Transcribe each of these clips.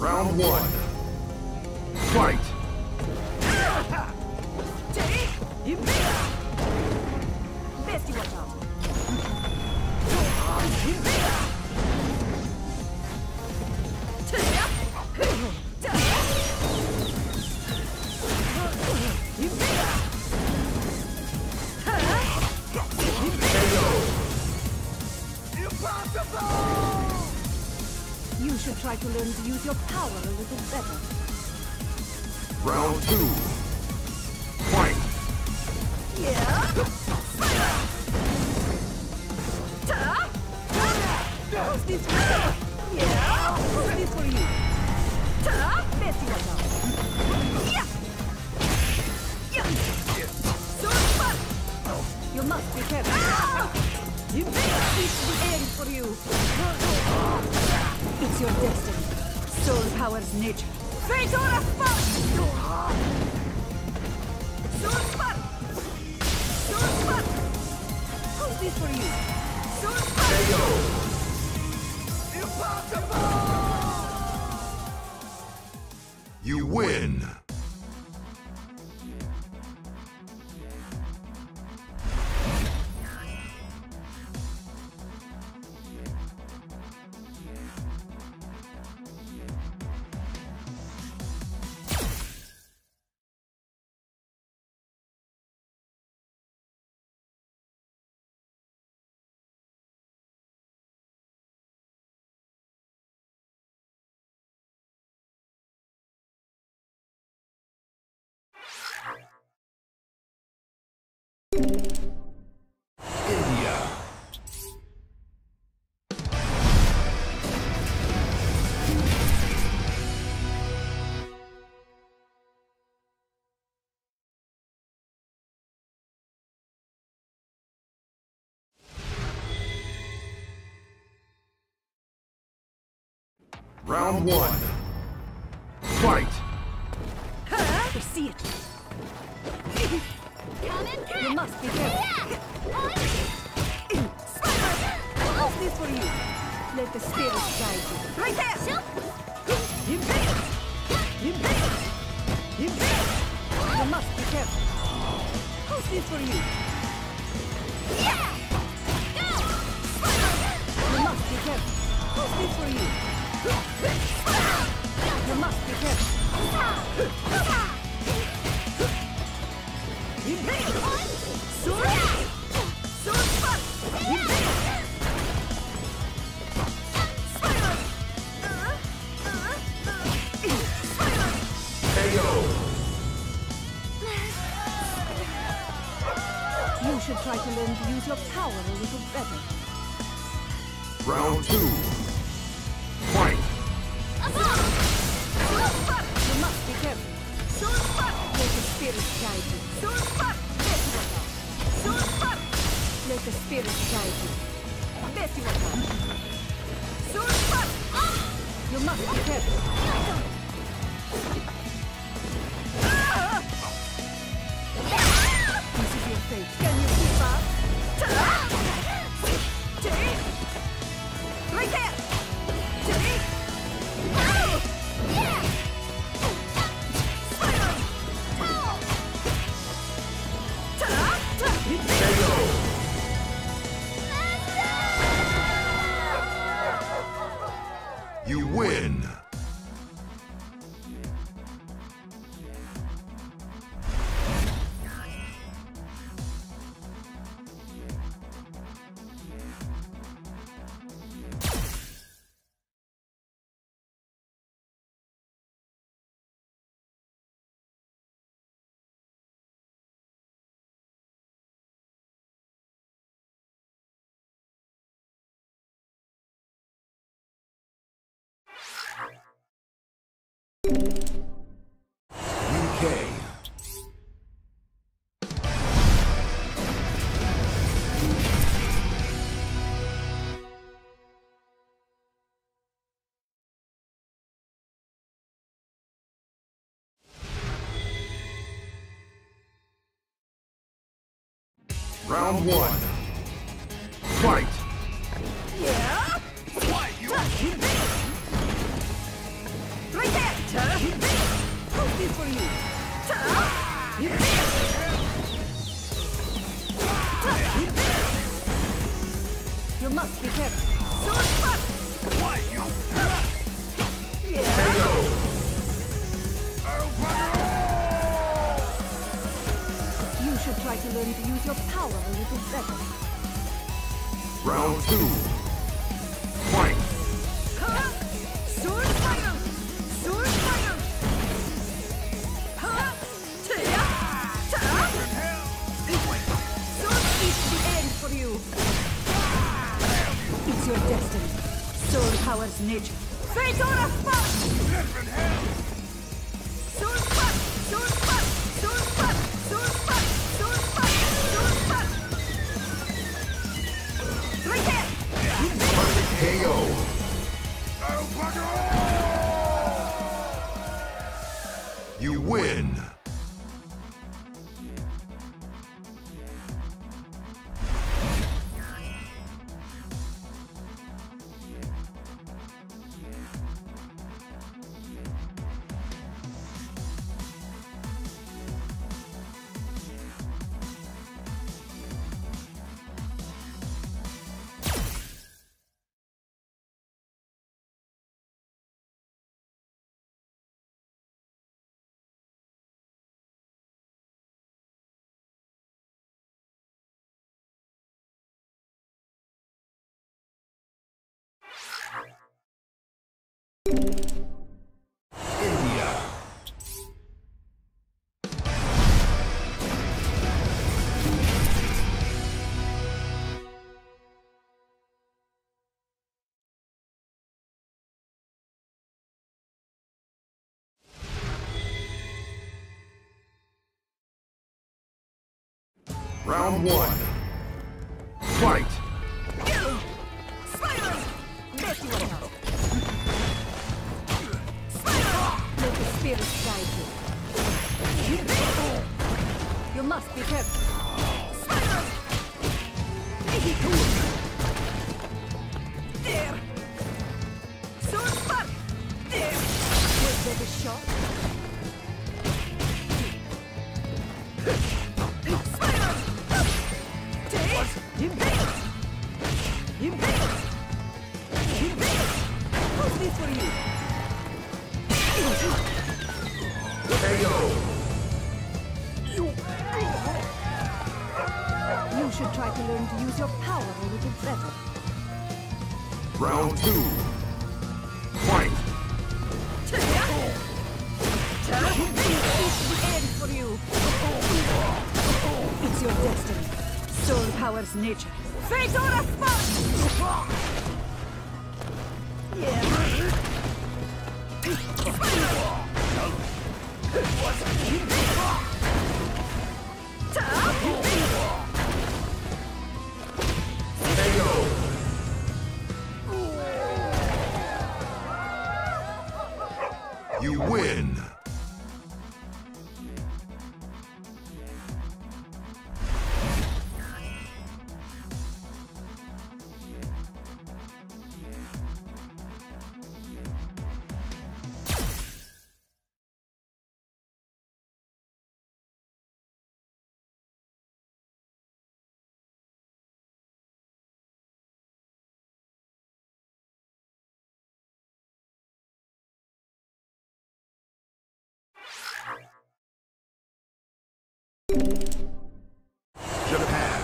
Round one. Fight! Best you watch out. You should try to learn to use your power a little better. Round two. Fight! Yeah. Who's this for you? Yeah. Who's this for you? Best you watch out. Yeah. Sword spot. You must be careful. This end for you. It's your destiny. Soul powers nature. Fate or a spot! Sword spot! Sword spot! Who's this for you? Sword spot! Impossible! You win! India. Round one. Fight! I see it. You must be careful. How's this for you? Let the spirits guide you. Right there! Invade! Invade! Invade! You must be careful. How's this for you? Yeah! Go! You must be careful. How's this for you? You must be careful. Invade! Sword! Sword spot! Invade! Spiral! Spiral! KO! You should try to learn to use your power a little better. Round two. Fight! Sword spot! You must be careful. Sword spot! Let the spirits guide you. Sword spot! Sword spot! Let the spirits guide you. Best you want. Sword spot! You must be careful. This is your fate. Can you keep up? Right there! You win! UK. Round one. Fight! Yeah! Fight! You Right this for you. You must be careful. Sword cut! You should try to learn to use your power a little better. Round 2. Fight! Sword fighter! Sword fighter! Sword is the end for you. It's your destiny. Sword powers nature. Fate or a spot! Sword spot! Sword spot! Sword spot! Sword spot! Sword spot! Sword spot! Right there! KO! You win! India. Round 1. Fight! Let the spirit guide you. You must be careful. There! Sword spark! There! Was that a shot? Spiders! Take! Impale! Impale! Impale! Who's this for you? KO! You should try to learn to use your power a little better. Round 2. Fight! This is the end for you. It's your destiny. Soul powers nature. Fate or a spot! Yeah. KO! You win! Japan.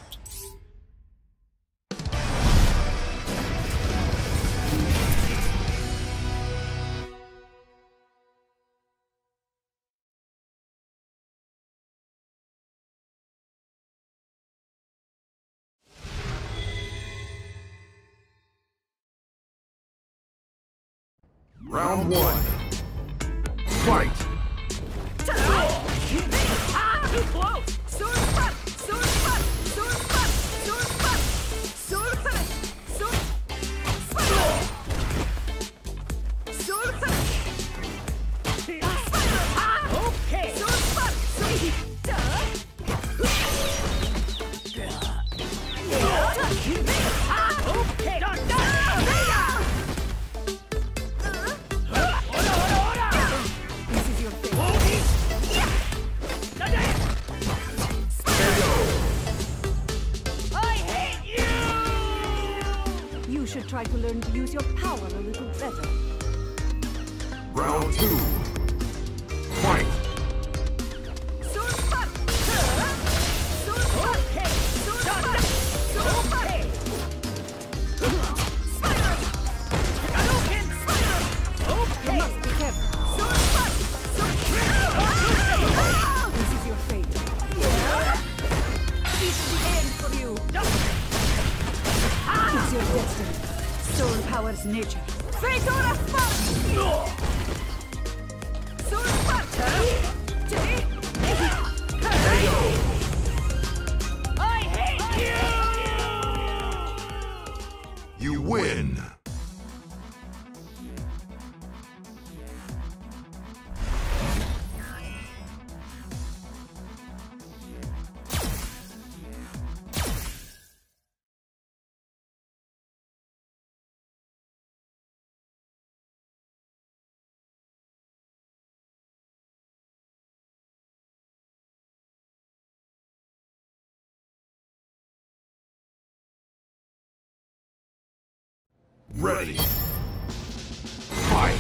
Round 1. Fight! Too close! Sword spot! Sword spot! Sword spot! Sword spot! Sword spot! Sword spot! Sword spot! Okay! Sword spot! Okay! This is your fate. should try to learn to use your power a little better. Round 2. Fight! Soul powers nature. Fate or a fuck! Soul Sparta! I hate you! You win! Ready. Fight.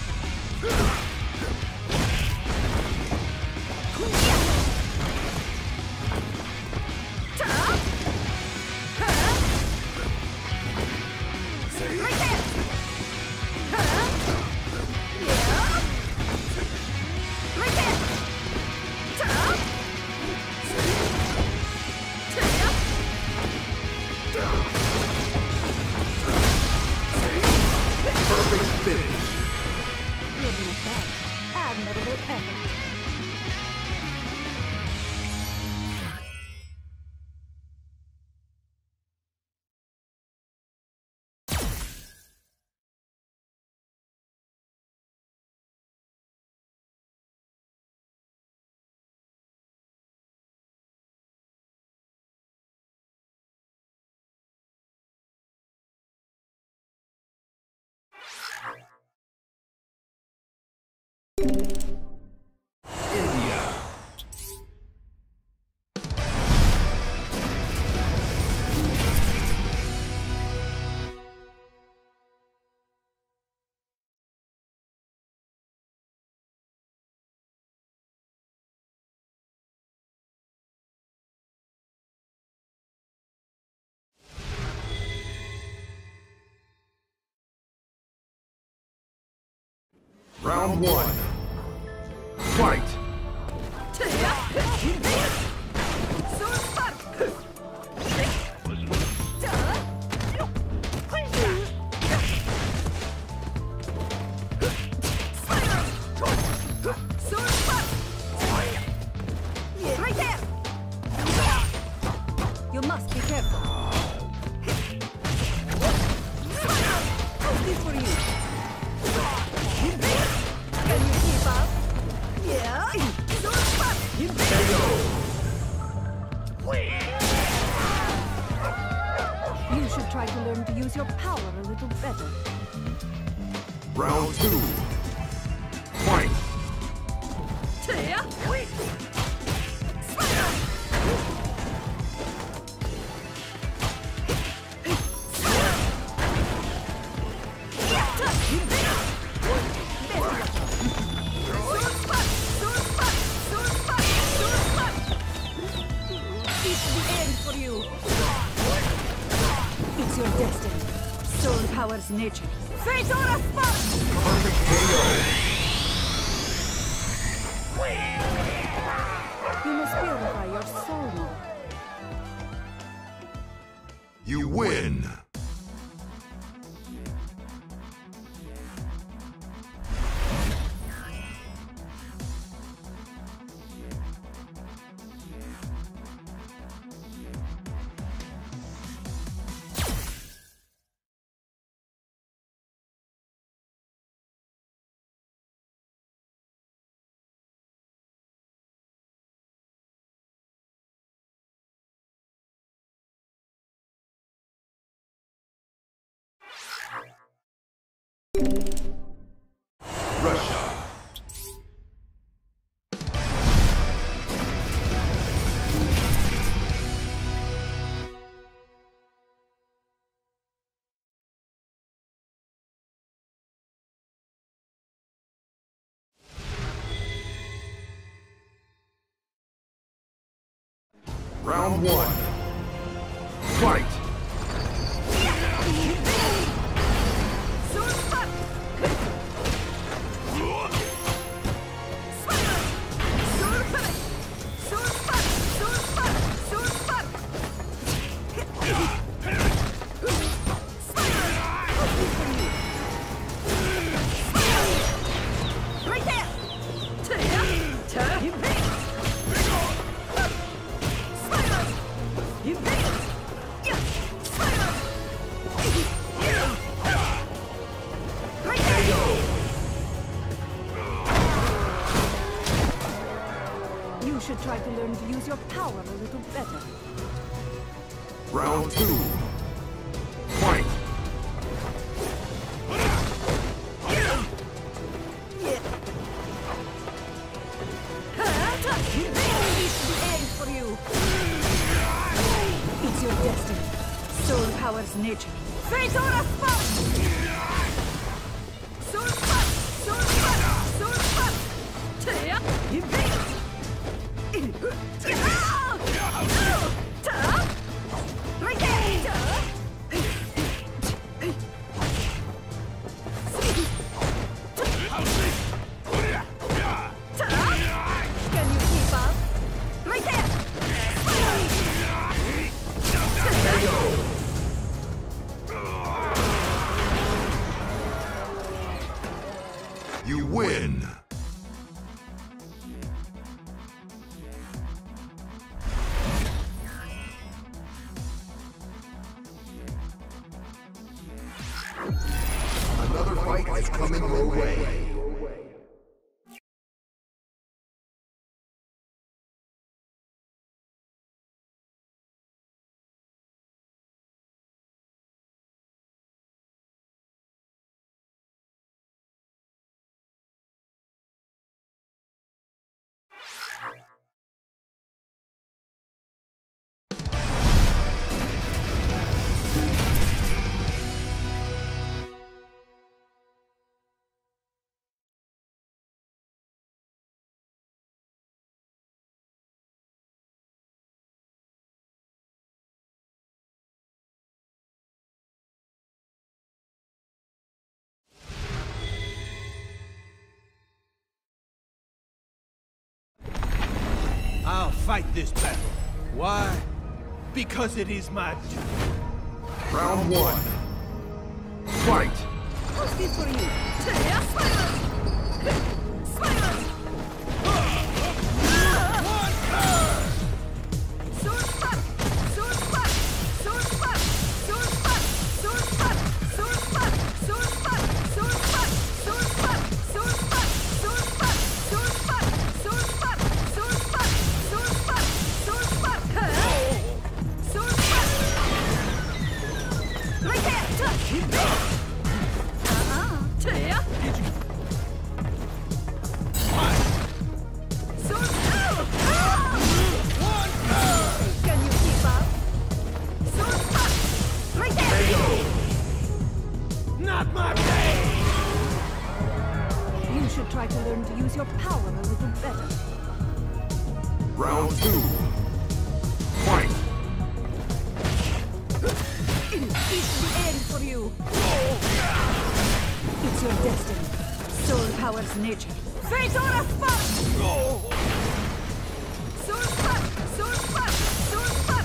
Perfect finish. You're not bad. Admirable effort. India. Round 1. Fight! You must be careful. How's this for you? Can you keep up? Yeah. You should try to learn to use your power a little better. Round 2. Fight! It's your destiny. Soul powers nature. Fate or a spark! Perfect KO! You must purify your soul more. You win! Round one. Fight! You should try to learn to use your power a little better. Round two. Fight! End for you. It's your destiny. Soul powers nature. Fate or a spot! Soul spot! Soul spot! Soul spot! Taya! Invade! Right there! Can you keep up? Right there! You win! Another fight is coming your way. I'll fight this battle. Why? Because it is my duty. Round one. Fight! What's this for you? Spiders! Sword spot! Sword spot! Sword spot! Sword spot! Sword spot! Sword spot! Sword spot! Sword spot! Sword spot! Sword spot! Sword spot! Sword spot! Sword spot! Sword spot! Sword spot! Sword spot! Sword spot! Right there! Taya! Sword! Can you keep up? Sword spot! Right there! Not my day! You should try to learn to use your power a little better. Round two. Fight! It's the end for you. It's your destiny. Soul powers nature. Fate or a spot! Soul spot! Soul spot! Soul spot!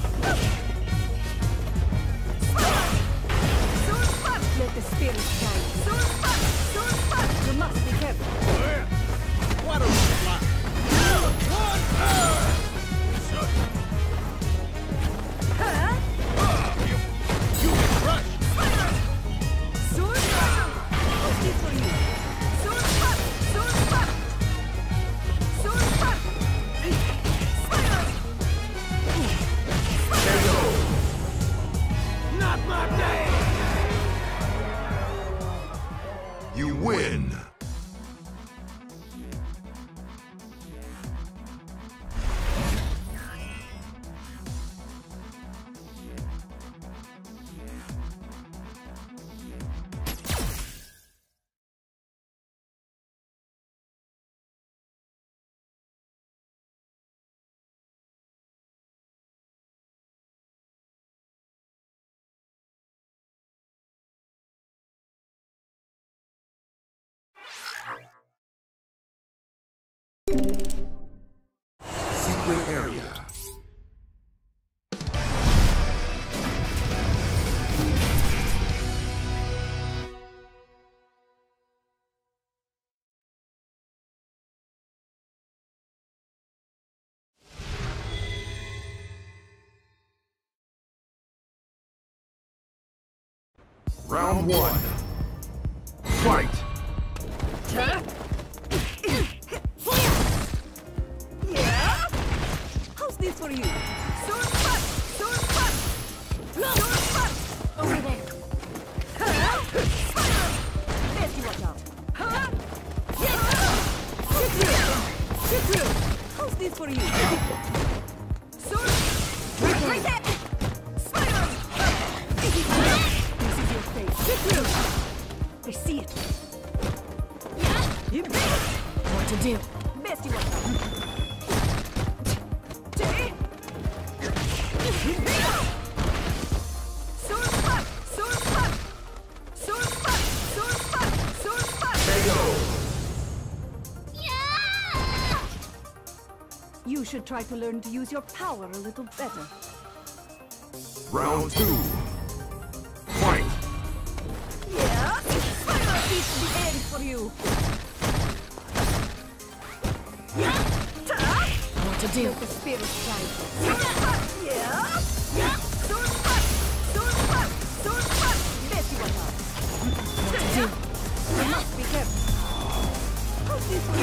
Soul spot! Let the spirits guide you. Soul spot! Soul spot! You must be careful. What a fly! You can rush! Sword spot! What's this for you? Sword spot! Sword spot! Round one. Fight! Yeah? How's this for you? Sword cut! Sword cut! Sword cut! Over there. There's you watch out. Get through! How's this for you? Sword! Right there! Spider! This is your fate. Get through! They see it. You bet! What to do? Best you want. Sword spot! Sword spot! Sword spot! Sword spot! Sword spot! Yeah! You should try to learn to use your power a little better. Round two. Fight! Yeah? Spider is the end for you. What to do? Let the spirit guide you. Sword spot! Yeah? Sword spot! Sword spot! Sword spot! Let you watch out. What to do? You must be careful. How's this for you?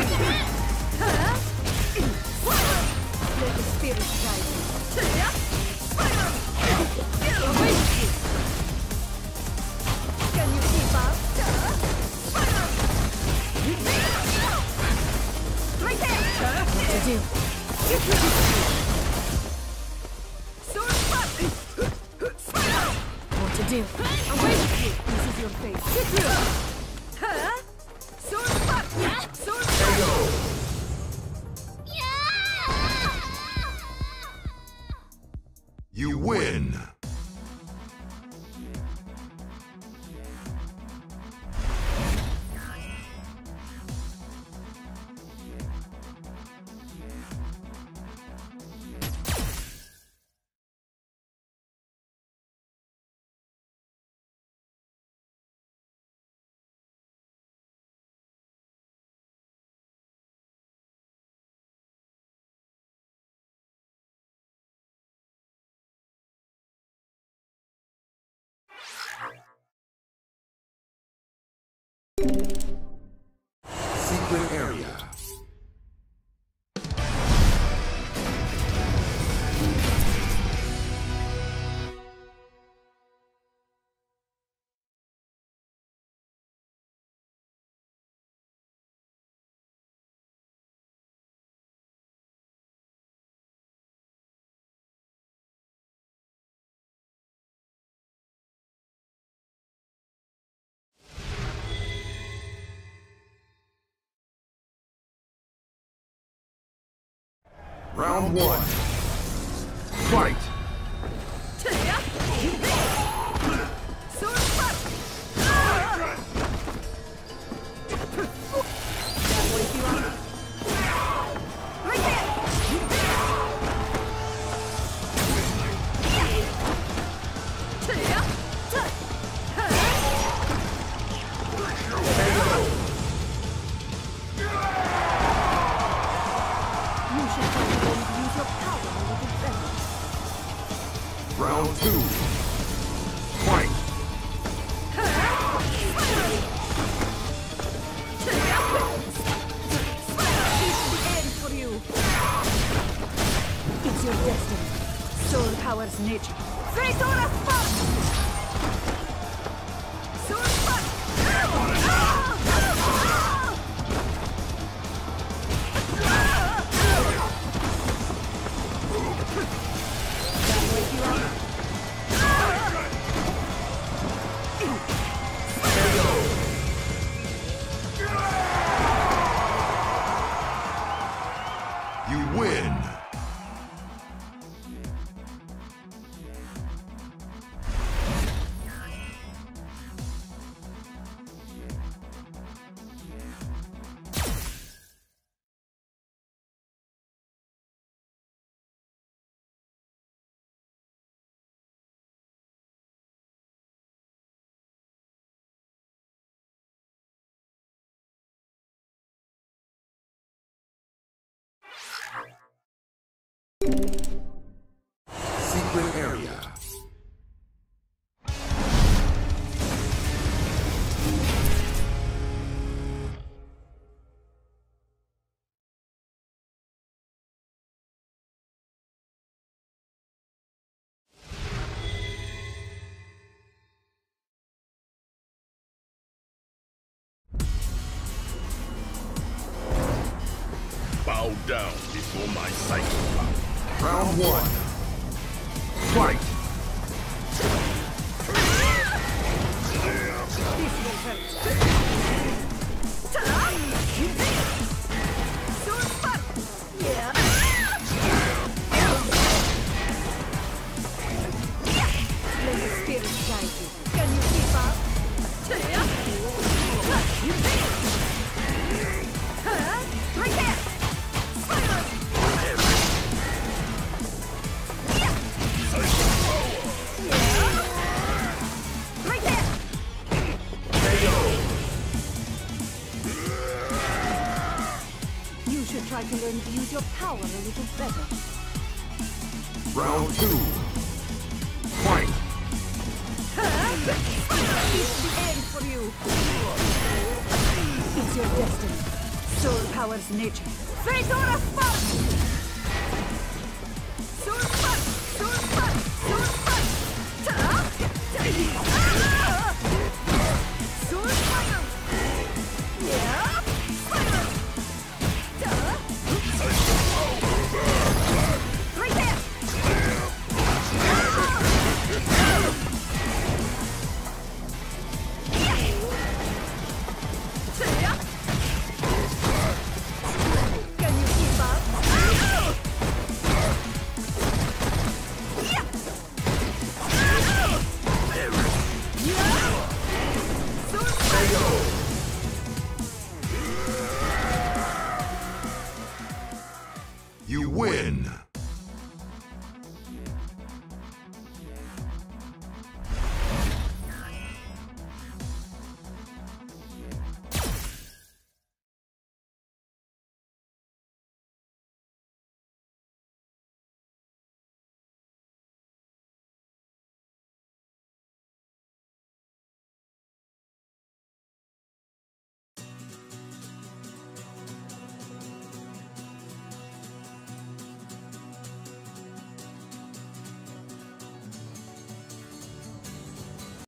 Let the spirit guide you. Spider! Away with you! Can you keep up? Spider! Right there! What to do? Sword spot! Spider! What to do? Away with you! This is your fate. Get through! Sword spot! Sword spot! You win! Secret area. Round one. Fight! Sword spot! That way you are. Right there! You should try to learn to use your power a little better. Round two. Fight! It's your destiny. Soul power's nature. Freidora Spark! Soul Spark! That way you are. You win! Secret area. down before my psychic power. Round one. Fight! This will hurt. Ta-da! You did it! Sword spark! Yeah! Let the spirit guide you. Can you keep up? Ta-da! You did it! Huh? Right there! Silence! Yeah! Right there! You should try to learn to use your power a little better. Round two. Fight! It's the end for you. It's your destiny. Soul power's nature. Fedora Spark! Soul Spark! Soul Spark! Soul Spark! Ta-da! Soul Fire! Yeah! Fire! Ta-da! Right there! Can you keep up? You win!